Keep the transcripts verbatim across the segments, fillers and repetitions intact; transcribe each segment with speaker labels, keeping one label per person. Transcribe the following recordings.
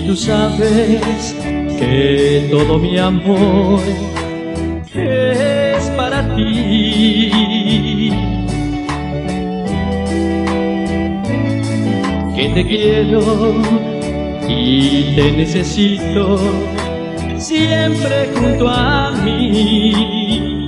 Speaker 1: tú sabes que todo mi amor es para ti, que te quiero y te necesito siempre junto a mí.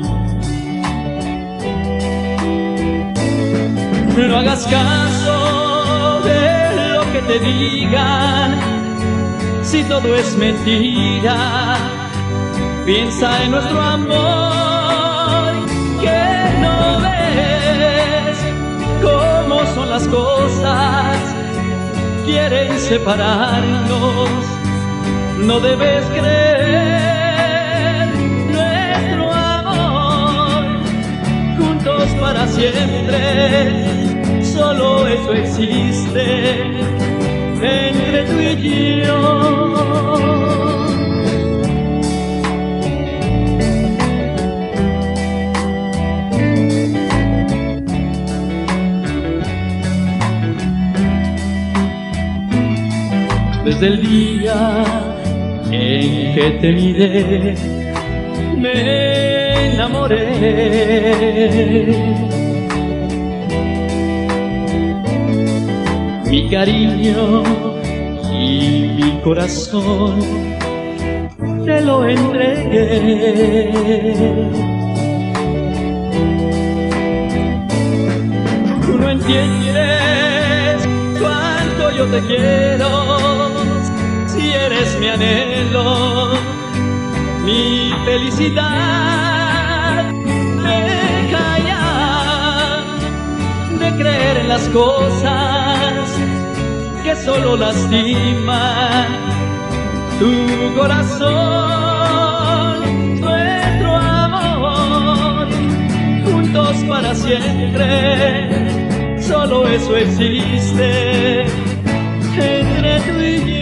Speaker 1: No hagas caso de lo que te digan, si todo es mentira. Piensa en nuestro amor, que no ves cómo son las cosas, quieren separarnos. No debes creer nuestro amor, juntos para siempre. Solo eso existe entre tú y yo. Desde el día en que te miré, me enamoré. Mi cariño y mi corazón te lo entregué. Tú no entiendes cuánto yo te quiero, si eres mi anhelo, mi felicidad. Deja ya de creer en las cosas que solo lastiman tu corazón. Nuestro amor, juntos para siempre, solo eso existe entre tú y yo.